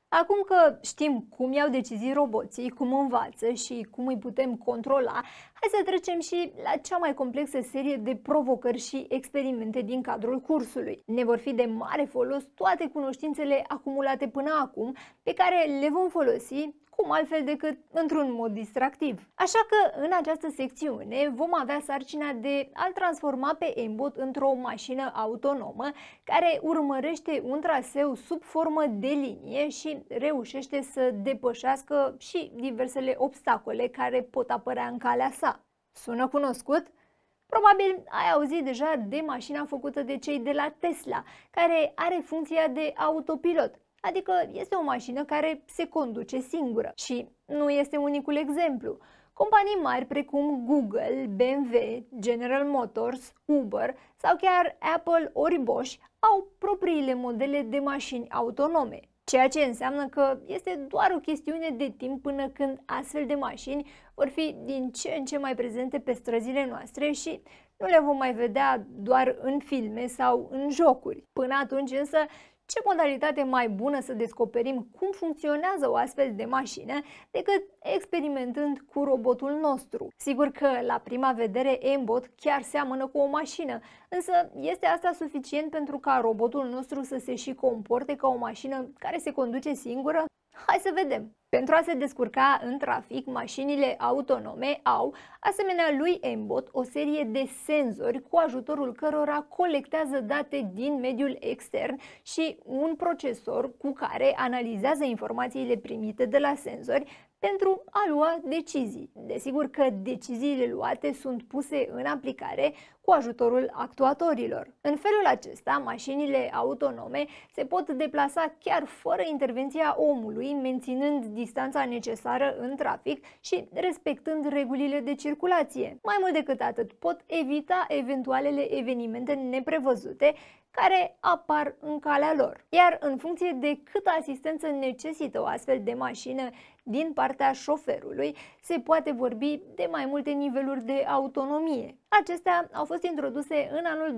Acum că știm cum iau decizii roboții, cum învață și cum îi putem controla, hai să trecem și la cea mai complexă serie de provocări și experimente din cadrul cursului. Ne vor fi de mare folos toate cunoștințele acumulate până acum, pe care le vom folosi cum altfel decât într-un mod distractiv. Așa că în această secțiune vom avea sarcina de a-l transforma pe M-Bot într-o mașină autonomă care urmărește un traseu sub formă de linie și reușește să depășească și diversele obstacole care pot apărea în calea sa. Sună cunoscut? Probabil ai auzit deja de mașina făcută de cei de la Tesla, care are funcția de autopilot. Adică este o mașină care se conduce singură. Și nu este unicul exemplu. Companii mari precum Google, BMW, General Motors, Uber sau chiar Apple ori Bosch au propriile modele de mașini autonome. Ceea ce înseamnă că este doar o chestiune de timp până când astfel de mașini vor fi din ce în ce mai prezente pe străzile noastre și nu le vom mai vedea doar în filme sau în jocuri. Până atunci însă, ce modalitate mai bună să descoperim cum funcționează o astfel de mașină decât experimentând cu robotul nostru? Sigur că la prima vedere M-Bot chiar seamănă cu o mașină, însă este asta suficient pentru ca robotul nostru să se și comporte ca o mașină care se conduce singură? Hai să vedem! Pentru a se descurca în trafic, mașinile autonome au, asemenea lui M-Bot, o serie de senzori cu ajutorul cărora colectează date din mediul extern și un procesor cu care analizează informațiile primite de la senzori pentru a lua decizii. Desigur că deciziile luate sunt puse în aplicare cu ajutorul actuatorilor. În felul acesta, mașinile autonome se pot deplasa chiar fără intervenția omului, menținând distanța necesară în trafic și respectând regulile de circulație. Mai mult decât atât, pot evita eventualele evenimente neprevăzute care apar în calea lor. Iar în funcție de câtă asistență necesită o astfel de mașină din partea șoferului, se poate vorbi de mai multe niveluri de autonomie. Acestea au fost introduse în anul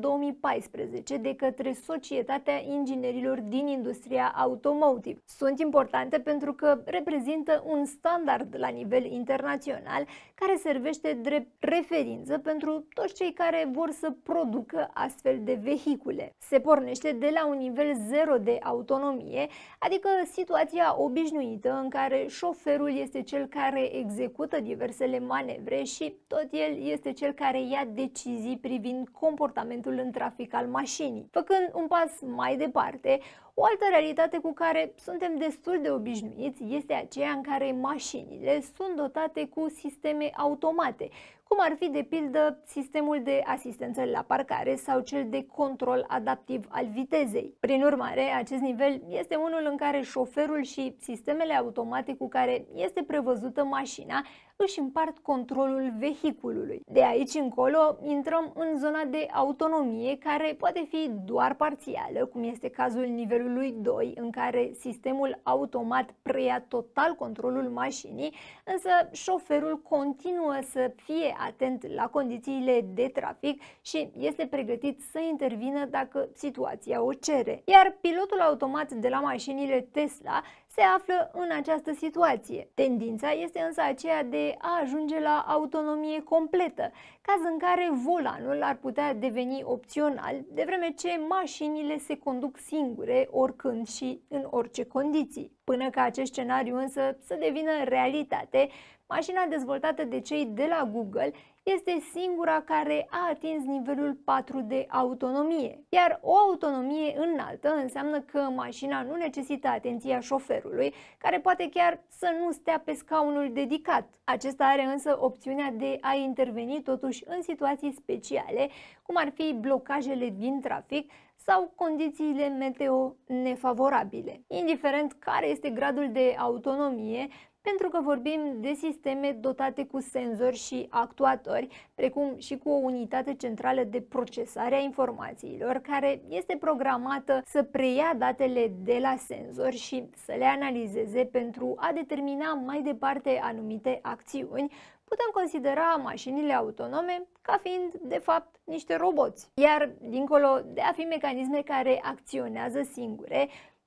2014 de către Societatea Inginerilor din industria automotive. Sunt importante pentru că reprezintă un standard la nivel internațional care servește drept referință pentru toți cei care vor să producă astfel de vehicule. Se pornește de la un nivel 0 de autonomie, adică situația obișnuită în care șoferul este cel care execută diversele manevre și tot el este cel care ia decizii privind comportamentul în trafic al mașinii. Făcând un pas mai departe, o altă realitate cu care suntem destul de obișnuiți este aceea în care mașinile sunt dotate cu sisteme automate, cum ar fi de pildă sistemul de asistență la parcare sau cel de control adaptiv al vitezei. Prin urmare, acest nivel este unul în care șoferul și sistemele automate cu care este prevăzută mașina își împart controlul vehiculului. De aici încolo intrăm în zona de autonomie, care poate fi doar parțială, cum este cazul nivelului 2, în care sistemul automat preia total controlul mașinii, însă șoferul continuă să fie atent la condițiile de trafic și este pregătit să intervină dacă situația o cere. Iar pilotul automat de la mașinile Tesla se află în această situație. Tendința este însă aceea de a ajunge la autonomie completă, caz în care volanul ar putea deveni opțional, de vreme ce mașinile se conduc singure oricând și în orice condiții. Până ca acest scenariu însă să devină realitate, mașina dezvoltată de cei de la Google este singura care a atins nivelul 4 de autonomie. Iar o autonomie înaltă înseamnă că mașina nu necesită atenția șoferului, care poate chiar să nu stea pe scaunul dedicat. Acesta are însă opțiunea de a interveni totuși în situații speciale, cum ar fi blocajele din trafic sau condițiile meteo nefavorabile. Indiferent care este gradul de autonomie, pentru că vorbim de sisteme dotate cu senzori și actuatori, precum și cu o unitate centrală de procesare a informațiilor, care este programată să preia datele de la senzori și să le analizeze pentru a determina mai departe anumite acțiuni, putem considera mașinile autonome ca fiind, de fapt, niște roboți. Iar, dincolo de a fi mecanisme care acționează singure,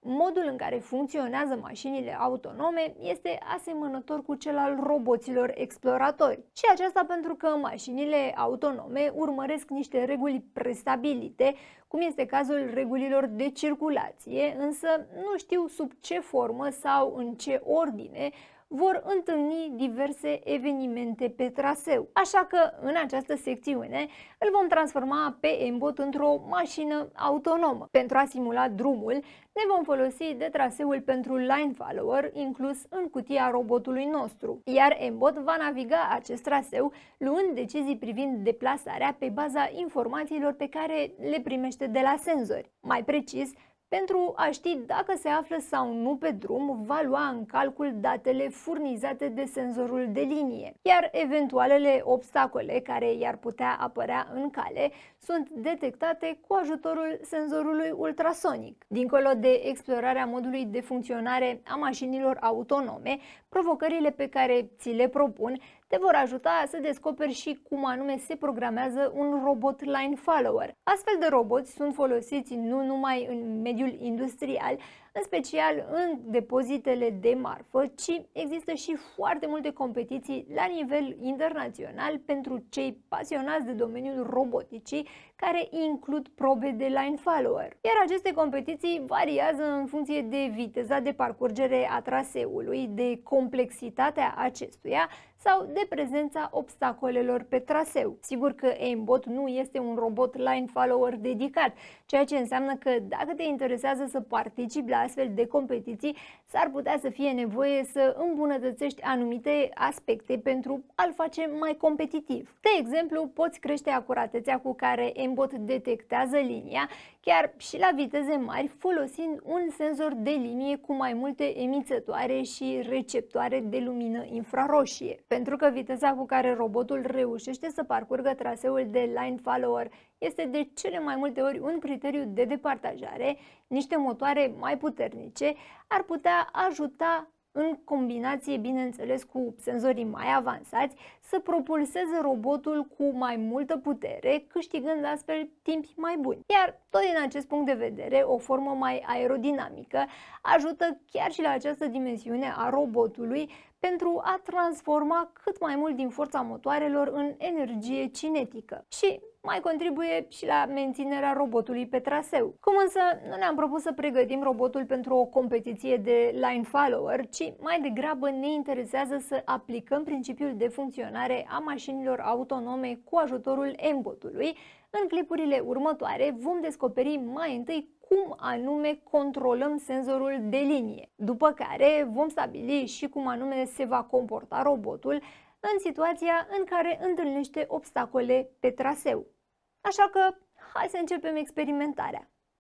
Modul în care funcționează mașinile autonome este asemănător cu cel al roboților exploratori. Și aceasta pentru că mașinile autonome urmăresc niște reguli prestabilite, cum este cazul regulilor de circulație, însă nu știu sub ce formă sau în ce ordine vor întâlni diverse evenimente pe traseu. Așa că în această secțiune îl vom transforma pe M-Bot într-o mașină autonomă. Pentru a simula drumul, ne vom folosi de traseul pentru line follower inclus în cutia robotului nostru, iar M-Bot va naviga acest traseu luând decizii privind deplasarea pe baza informațiilor pe care le primește de la senzori. Mai precis, pentru a ști dacă se află sau nu pe drum, va lua în calcul datele furnizate de senzorul de linie, iar eventualele obstacole care i-ar putea apărea în cale sunt detectate cu ajutorul senzorului ultrasonic. Dincolo de explorarea modului de funcționare a mașinilor autonome, provocările pe care ți le propun te vor ajuta să descoperi și cum anume se programează un robot line follower. Astfel de roboți sunt folosiți nu numai în mediul industrial, în special în depozitele de marfă, ci există și foarte multe competiții la nivel internațional pentru cei pasionați de domeniul roboticii, care includ probe de line follower. Iar aceste competiții variază în funcție de viteza de parcurgere a traseului, de complexitatea acestuia sau de prezența obstacolelor pe traseu. Sigur că M-Bot nu este un robot line follower dedicat, ceea ce înseamnă că dacă te interesează să participi la astfel de competiții, s-ar putea să fie nevoie să îmbunătățești anumite aspecte pentru a-l face mai competitiv. De exemplu, poți crește acuratețea cu care M-Bot detectează linia, chiar și la viteze mari, folosind un senzor de linie cu mai multe emițătoare și receptoare de lumină infraroșie. Pentru că viteza cu care robotul reușește să parcurgă traseul de line follower este de cele mai multe ori un criteriu de departajare, niște motoare mai puternice ar putea ajuta, în combinație, bineînțeles, cu senzorii mai avansați, să propulseze robotul cu mai multă putere, câștigând astfel timpi mai buni. Iar tot din acest punct de vedere, o formă mai aerodinamică ajută chiar și la această dimensiune a robotului pentru a transforma cât mai mult din forța motoarelor în energie cinetică și mai contribuie și la menținerea robotului pe traseu. Cum însă nu ne-am propus să pregătim robotul pentru o competiție de line follower, ci mai degrabă ne interesează să aplicăm principiul de funcționare a mașinilor autonome cu ajutorul M-Botului. În clipurile următoare vom descoperi mai întâi cum anume controlăm senzorul de linie, după care vom stabili și cum anume se va comporta robotul în situația în care întâlnește obstacole pe traseu. Așa că hai să începem experimentarea.